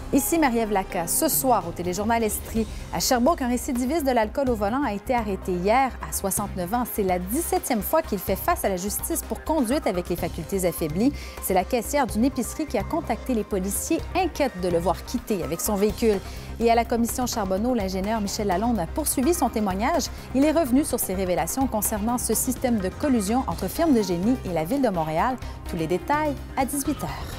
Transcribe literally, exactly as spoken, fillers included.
Ici Marie-Ève Laca. Ce soir, au téléjournal Estrie, à Sherbrooke, un récidiviste de l'alcool au volant a été arrêté hier à soixante-neuf ans. C'est la dix-septième fois qu'il fait face à la justice pour conduite avec les facultés affaiblies. C'est la caissière d'une épicerie qui a contacté les policiers, inquiète de le voir quitter avec son véhicule. Et à la commission Charbonneau, l'ingénieur Michel Lalonde a poursuivi son témoignage. Il est revenu sur ses révélations concernant ce système de collusion entre firmes de génie et la Ville de Montréal. Tous les détails à dix-huit heures.